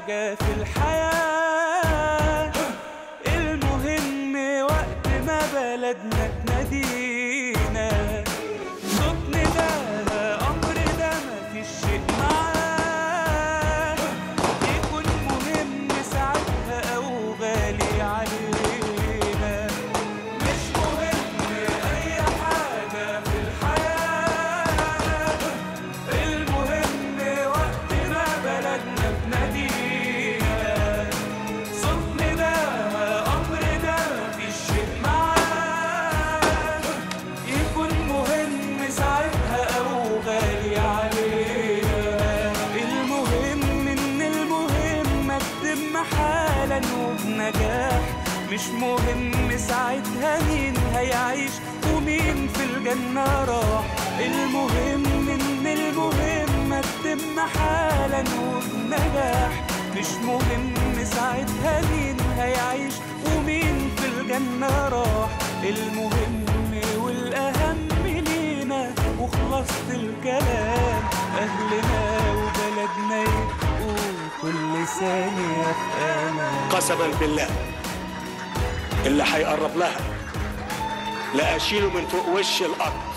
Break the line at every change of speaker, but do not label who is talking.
حاجة في الحياة، المهم وقت ما بلدنا تنادينا صوتنا ده أمر ده مفيش شيء معاه يكون مهم ساعتها أو غالي علينا. مش مهم أي حاجة في الحياة، المهم وقت ما بلدنا تنادينا صوتنا ده أمر ده مفيش شيء معاه يكون مهم ساعتها أو غالي علينا. المهم إن المهمة تتم حالا وبنجاح، مش مهم ساعتها مين هيعيش ومين في الجنة راح. المهم إن المهمة تتم حالا وبنجاح، مش مهم ساعتها مين هيعيش ومين في الجنة راح. المهم والأهم لينا وخلصت الكلام، أهلنا وبلدنا يبقوا كل ثانية في أمان.
قسما بالله اللي هيقرب لها لا أشيله من فوق وش الأرض.